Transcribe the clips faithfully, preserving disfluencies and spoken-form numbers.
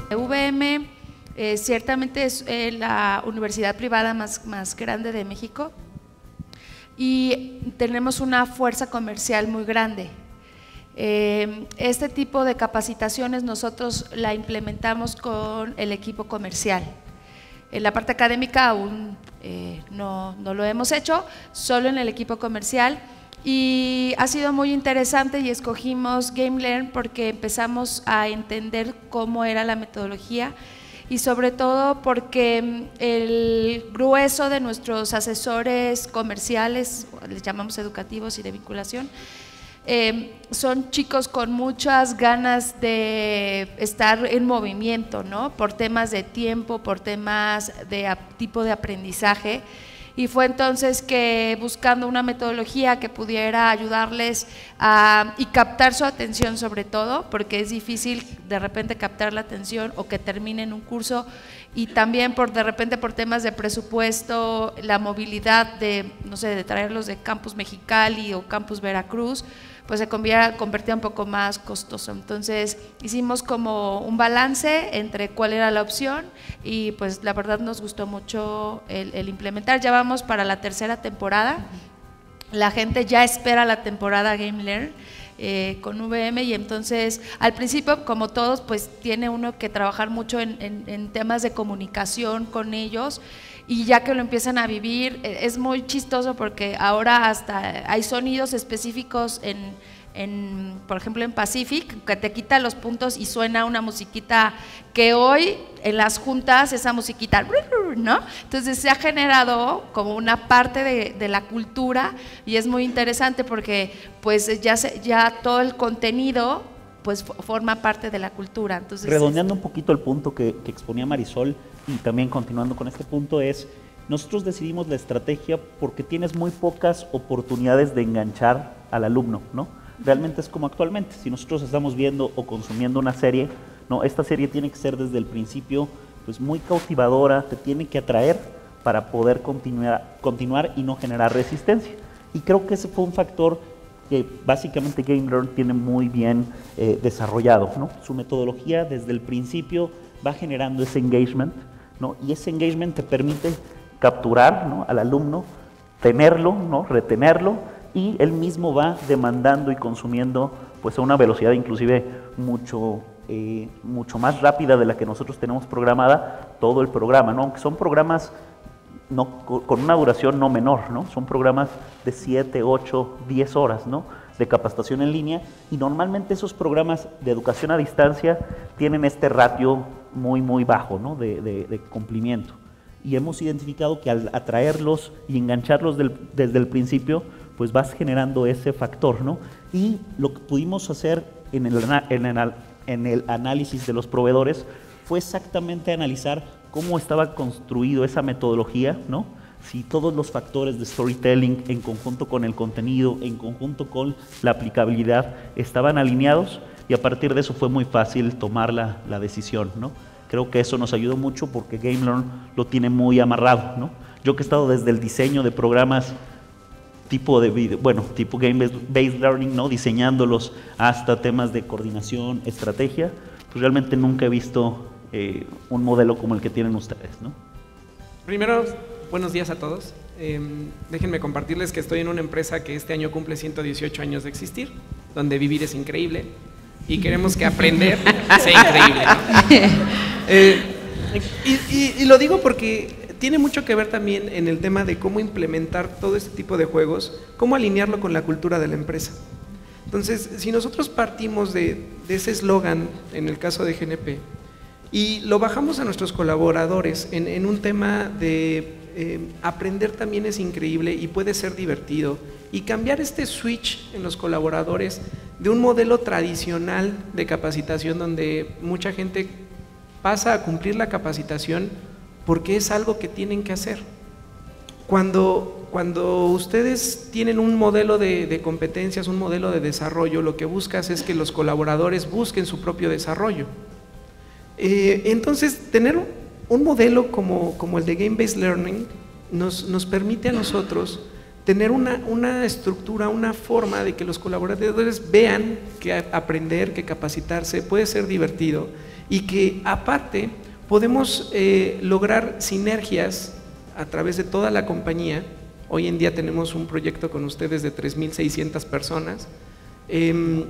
V M eh, ciertamente es eh, la universidad privada más, más grande de México y tenemos una fuerza comercial muy grande. Eh, este tipo de capacitaciones nosotros la implementamos con el equipo comercial. En la parte académica aún eh, no, no lo hemos hecho, solo en el equipo comercial, y ha sido muy interesante y escogimos GameLearn porque empezamos a entender cómo era la metodología y sobre todo porque el grueso de nuestros asesores comerciales, les llamamos educativos y de vinculación, Eh, son chicos con muchas ganas de estar en movimiento, ¿no? Por temas de tiempo, por temas de tipo de aprendizaje, y fue entonces que buscando una metodología que pudiera ayudarles a, y captar su atención sobre todo, porque es difícil de repente captar la atención o que terminen un curso, y también por de repente por temas de presupuesto, la movilidad de, no sé, de traerlos de Campus Mexicali o Campus Veracruz, pues se convertía un poco más costoso. Entonces hicimos como un balance entre cuál era la opción y pues la verdad nos gustó mucho el, el implementar. Ya vamos para la tercera temporada, la gente ya espera la temporada GameLearn eh, con V M, y entonces al principio, como todos, pues tiene uno que trabajar mucho en, en, en temas de comunicación con ellos, y ya que lo empiezan a vivir es muy chistoso porque ahora hasta hay sonidos específicos en, en, por ejemplo en Pacific, que te quita los puntos y suena una musiquita que hoy en las juntas, esa musiquita, ¿no? Entonces se ha generado como una parte de, de la cultura, y es muy interesante porque pues ya, se, ya todo el contenido pues forma parte de la cultura. Entonces, redondeando un poquito el punto que, que exponía Marisol, y también continuando con este punto, es nosotros decidimos la estrategia porque tienes muy pocas oportunidades de enganchar al alumno, ¿no? Realmente es como actualmente, si nosotros estamos viendo o consumiendo una serie, no, esta serie tiene que ser desde el principio pues muy cautivadora, te tiene que atraer para poder continuar, continuar y no generar resistencia. Y creo que ese fue un factor que básicamente GameLearn tiene muy bien eh, desarrollado, ¿no? Su metodología desde el principio va generando ese engagement, ¿no? Y ese engagement te permite capturar, ¿no?, al alumno, tenerlo, ¿no?, retenerlo, y él mismo va demandando y consumiendo pues a una velocidad inclusive mucho, eh, mucho más rápida de la que nosotros tenemos programada todo el programa, ¿no? Aunque son programas no, con una duración no menor, ¿no? Son programas de siete, ocho, diez horas, ¿no?, de capacitación en línea, y normalmente esos programas de educación a distancia tienen este ratio muy, muy bajo, ¿no?, de, de, de cumplimiento. Y hemos identificado que al atraerlos y engancharlos del, desde el principio, pues vas generando ese factor, ¿no? Y lo que pudimos hacer en el, en el, en el análisis de los proveedores fue exactamente analizar cómo estaba construido esa metodología, ¿no? Si todos los factores de storytelling en conjunto con el contenido, en conjunto con la aplicabilidad, estaban alineados, y a partir de eso fue muy fácil tomar la, la decisión, ¿no? Creo que eso nos ayudó mucho porque GameLearn lo tiene muy amarrado, ¿no? Yo que he estado desde el diseño de programas tipo de video, bueno, tipo game-based learning, ¿no?, diseñándolos hasta temas de coordinación, estrategia, pues realmente nunca he visto eh, un modelo como el que tienen ustedes, ¿no? Primero, buenos días a todos. Eh, déjenme compartirles que estoy en una empresa que este año cumple ciento dieciocho años de existir, donde vivir es increíble y queremos que aprender sea increíble, ¿no? eh, y, y, y lo digo porque tiene mucho que ver también en el tema de cómo implementar todo este tipo de juegos, cómo alinearlo con la cultura de la empresa. Entonces, si nosotros partimos de, de ese eslogan, en el caso de G N P, y lo bajamos a nuestros colaboradores en, en un tema de eh, aprender también es increíble y puede ser divertido, y cambiar este switch en los colaboradores de un modelo tradicional de capacitación donde mucha gente pasa a cumplir la capacitación porque es algo que tienen que hacer. Cuando, cuando ustedes tienen un modelo de, de competencias, un modelo de desarrollo, lo que buscas es que los colaboradores busquen su propio desarrollo. Eh, entonces, tener un modelo como, como el de Game Based Learning nos, nos permite a nosotros tener una, una estructura, una forma de que los colaboradores vean que aprender, que capacitarse puede ser divertido, y que aparte podemos eh, lograr sinergias a través de toda la compañía. Hoy en día tenemos un proyecto con ustedes de tres mil seiscientas personas, eh,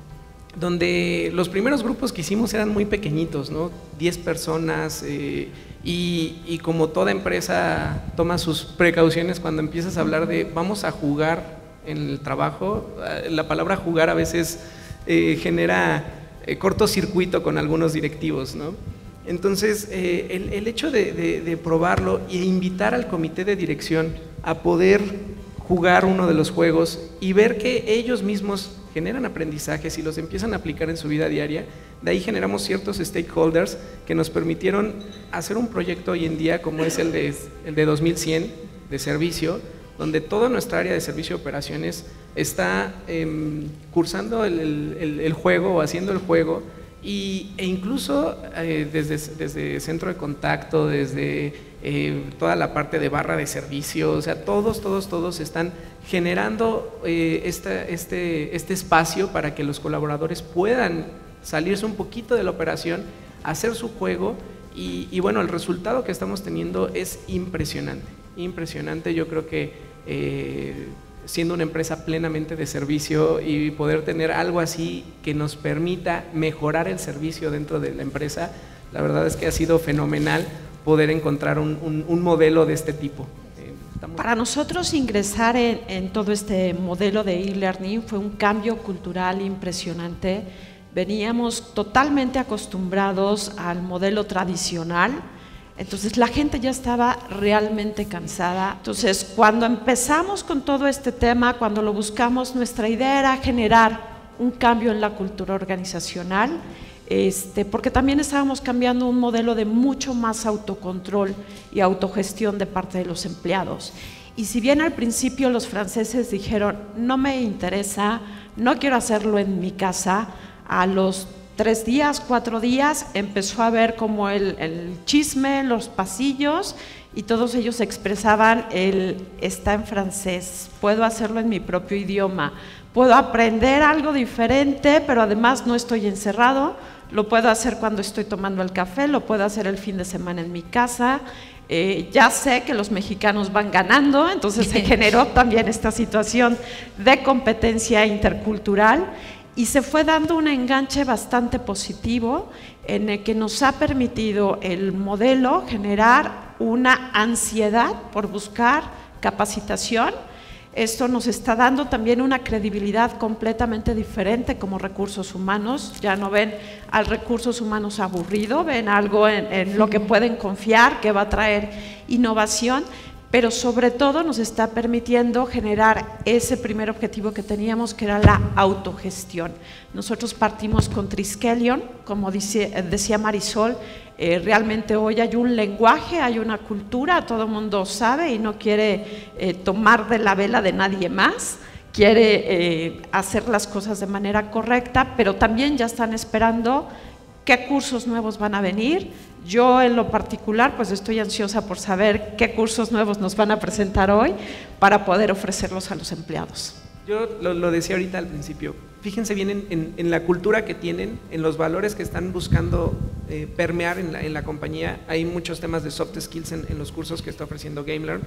donde los primeros grupos que hicimos eran muy pequeñitos, ¿no? diez personas, eh, y, y como toda empresa toma sus precauciones cuando empiezas a hablar de vamos a jugar en el trabajo. La palabra jugar a veces eh, genera eh, cortocircuito con algunos directivos, ¿no? Entonces, eh, el, el hecho de, de, de probarlo e invitar al comité de dirección a poder jugar uno de los juegos y ver que ellos mismos generan aprendizajes y los empiezan a aplicar en su vida diaria, de ahí generamos ciertos stakeholders que nos permitieron hacer un proyecto hoy en día como es el de, el de dos mil cien de servicio, donde toda nuestra área de servicio de operaciones está eh, cursando el, el, el juego o haciendo el juego. Y, e incluso eh, desde, desde centro de contacto, desde eh, toda la parte de barra de servicio, o sea, todos, todos, todos están generando eh, esta, este, este espacio para que los colaboradores puedan salirse un poquito de la operación, hacer su juego y, y bueno, el resultado que estamos teniendo es impresionante, impresionante. Yo creo que eh, siendo una empresa plenamente de servicio y poder tener algo así que nos permita mejorar el servicio dentro de la empresa, la verdad es que ha sido fenomenal poder encontrar un, un, un modelo de este tipo. Eh, estamos... Para nosotros ingresar en, en todo este modelo de e-learning fue un cambio cultural impresionante. Veníamos totalmente acostumbrados al modelo tradicional. Entonces la gente ya estaba realmente cansada. Entonces cuando empezamos con todo este tema, cuando lo buscamos, nuestra idea era generar un cambio en la cultura organizacional, este, porque también estábamos cambiando un modelo de mucho más autocontrol y autogestión de parte de los empleados. Y si bien al principio los franceses dijeron, no me interesa, no quiero hacerlo en mi casa, a los tres días, cuatro días, empezó a ver como el, el chisme, los pasillos, y todos ellos expresaban el está en francés, puedo hacerlo en mi propio idioma, puedo aprender algo diferente, pero además no estoy encerrado, lo puedo hacer cuando estoy tomando el café, lo puedo hacer el fin de semana en mi casa. Eh, ya sé que los mexicanos van ganando, entonces se generó también esta situación de competencia intercultural. Y se fue dando un enganche bastante positivo en el que nos ha permitido el modelo generar una ansiedad por buscar capacitación. Esto nos está dando también una credibilidad completamente diferente como recursos humanos. Ya no ven al recursos humanos aburrido, ven algo en, en lo que pueden confiar, que va a traer innovación, pero sobre todo nos está permitiendo generar ese primer objetivo que teníamos, que era la autogestión. Nosotros partimos con Triskelion, como dice, decía Marisol, eh, realmente hoy hay un lenguaje, hay una cultura, todo el mundo sabe y no quiere eh, tomar de la vela de nadie más, quiere eh, hacer las cosas de manera correcta, pero también ya están esperando qué cursos nuevos van a venir. Yo en lo particular pues estoy ansiosa por saber qué cursos nuevos nos van a presentar hoy para poder ofrecerlos a los empleados. Yo lo, lo decía ahorita al principio, fíjense bien en, en, en la cultura que tienen, en los valores que están buscando eh, permear en la, en la compañía. Hay muchos temas de soft skills en, en los cursos que está ofreciendo GameLearn.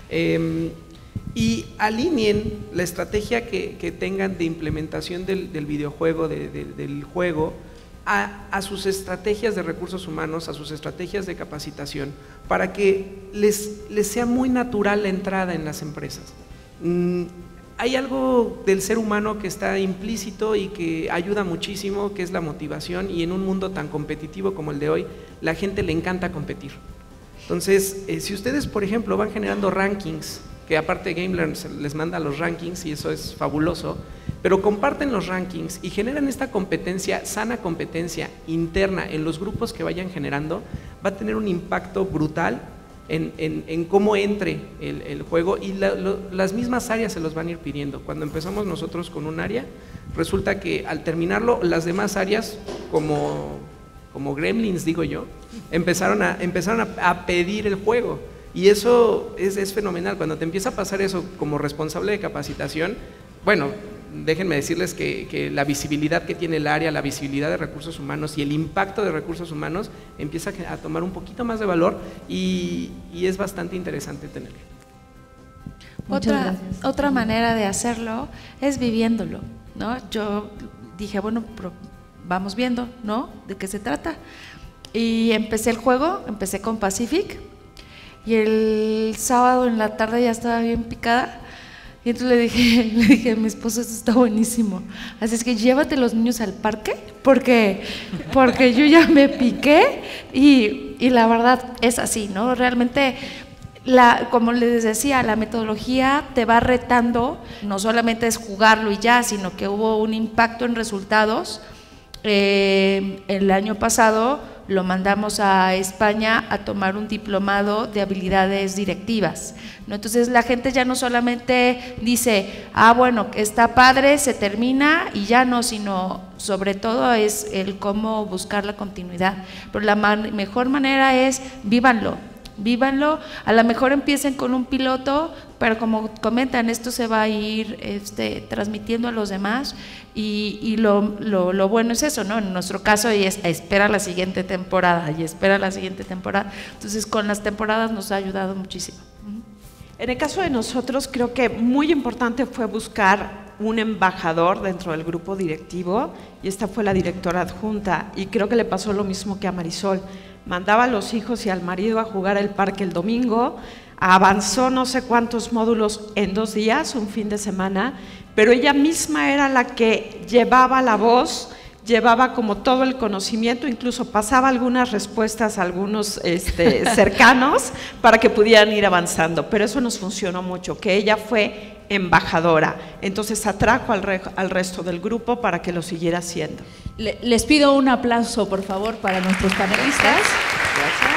Eh, y alineen la estrategia que, que tengan de implementación del, del videojuego, de, de, del juego, A, a sus estrategias de recursos humanos, a sus estrategias de capacitación, para que les, les sea muy natural la entrada en las empresas. Mm, hay algo del ser humano que está implícito y que ayuda muchísimo, que es la motivación, y en un mundo tan competitivo como el de hoy, la gente le encanta competir. Entonces, eh, si ustedes, por ejemplo, van generando rankings, que aparte GameLearn les manda los rankings y eso es fabuloso, pero comparten los rankings y generan esta competencia, sana competencia interna en los grupos que vayan generando, va a tener un impacto brutal en, en, en cómo entre el, el juego, y la, lo, las mismas áreas se los van a ir pidiendo. Cuando empezamos nosotros con un área, resulta que al terminarlo, las demás áreas, como, como gremlins digo yo, empezaron a, empezaron a, a pedir el juego. Y eso es, es fenomenal. Cuando te empieza a pasar eso como responsable de capacitación, bueno, déjenme decirles que, que la visibilidad que tiene el área, la visibilidad de recursos humanos y el impacto de recursos humanos empieza a tomar un poquito más de valor y, y es bastante interesante tenerlo. Otra, otra manera de hacerlo es viviéndolo, ¿no? Yo dije, bueno, vamos viendo, ¿no? ¿De qué se trata? Y empecé el juego, empecé con Pacific y el sábado en la tarde ya estaba bien picada y entonces le dije, le dije a mi esposo, esto está buenísimo, así es que llévate los niños al parque porque, porque yo ya me piqué y, y la verdad es así, ¿no? Realmente… La, como les decía, la metodología te va retando, no solamente es jugarlo y ya, sino que hubo un impacto en resultados. Eh, el año pasado lo mandamos a España a tomar un diplomado de habilidades directivas, ¿no? Entonces la gente ya no solamente dice, ah bueno, está padre, se termina y ya no, sino sobre todo es el cómo buscar la continuidad. Pero la man, mejor manera es vívanlo. Vívanlo, a lo mejor empiecen con un piloto, pero como comentan, esto se va a ir este, transmitiendo a los demás y, y lo, lo, lo bueno es eso, ¿no? En nuestro caso es espera la siguiente temporada y espera la siguiente temporada, entonces con las temporadas nos ha ayudado muchísimo. En el caso de nosotros creo que muy importante fue buscar un embajador dentro del grupo directivo y esta fue la directora adjunta y creo que le pasó lo mismo que a Marisol. Mandaba a los hijos y al marido a jugar al parque el domingo, avanzó no sé cuántos módulos en dos días, un fin de semana, pero ella misma era la que llevaba la voz, llevaba como todo el conocimiento, incluso pasaba algunas respuestas a algunos este, cercanos para que pudieran ir avanzando, pero eso nos funcionó mucho, que ella fue embajadora, entonces atrajo al, re, al resto del grupo para que lo siguiera haciendo. Le, les pido un aplauso, por favor, para nuestros panelistas. Gracias.